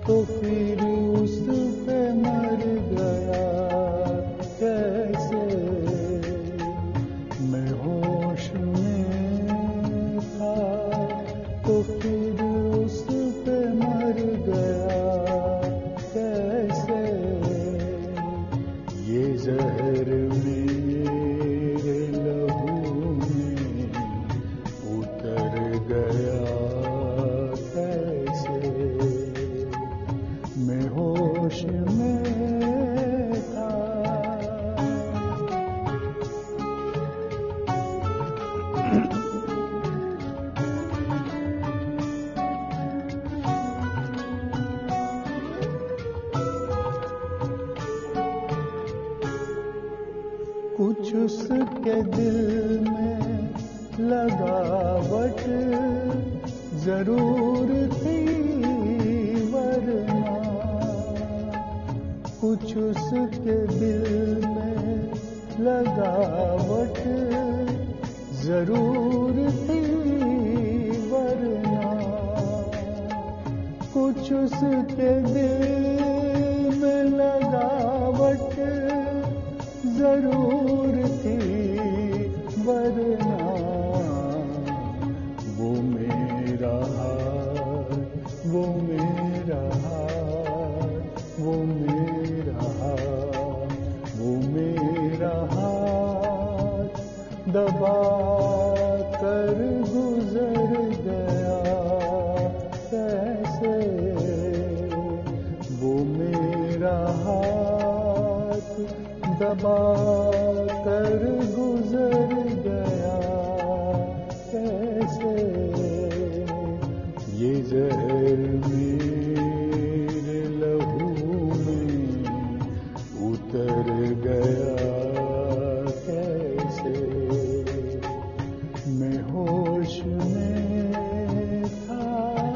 तो फिर उस पे मर गया कैसे। मैं होश में था तो फिर उस पे मर गया कैसे। ये जहर मेरे लहू में उतर गया कैसे। मैं होश में था। कुछ उसके दिल में लगावट जरूर थी वरना। कुछ उसके दिल में लगावट जरूर थी वरना। कुछ उसके दिल में लगावट जरूर थी वरना। वो मेरा हाथ, वो मेरा हाथ, वो मेरा हाथ, वो मेरा हाथ दबा कर गुजर गया कैसे। वो मेरा हाथ दबा कर गुजर गया कैसे। ये जहर मेरे लहू में उतर गया कैसे। मैं होश में था।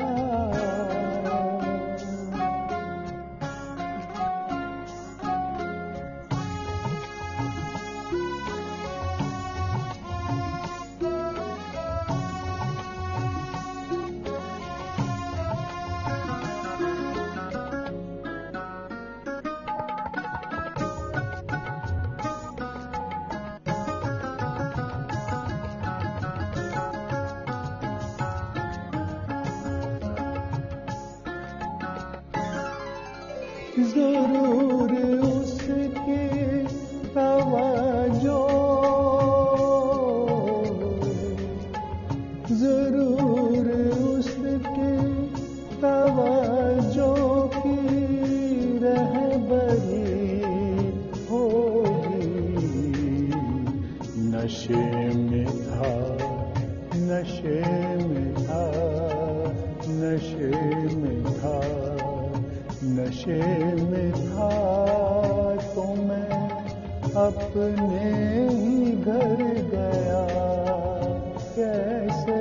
जरूर उसकी तवज्जो, जरूर उसकी तवज्जो की रहबरी होगी। नशे में था, नशे में था, नशे में था, नशे में था तो मैं अपने ही घर गया कैसे।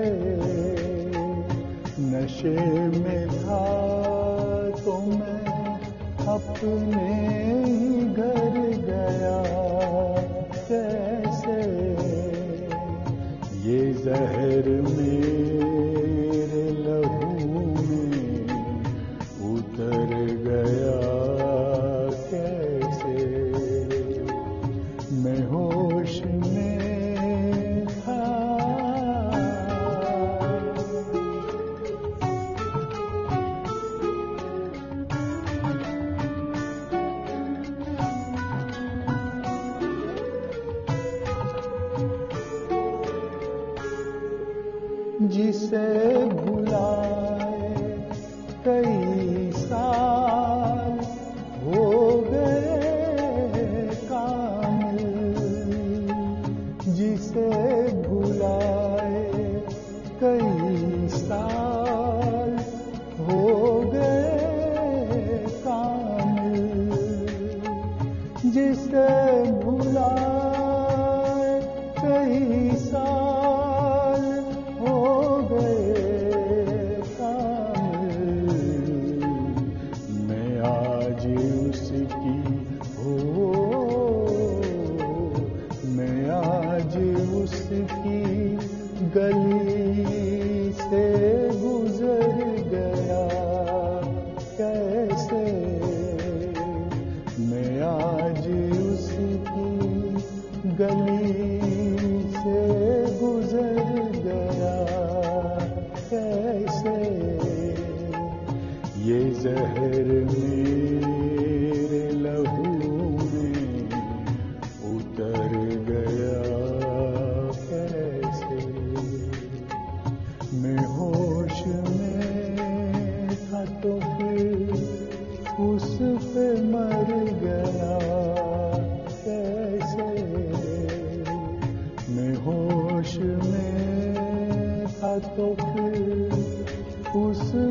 नशे में था तो मैं अपने ही घर गया कैसे। ये जहर मेरे लहू में उतर गया कैसे। मैं होश में था। जिसे भुलाए कई साल हो गए कामिल। जिसे भुलाए कई साल हो गए कामिल। जिसे भुलाए कई साल हो गए कामिल। मैं आज उसकी मैं आज उसकी गली से गुजर गया कैसे। में था तो फिर उस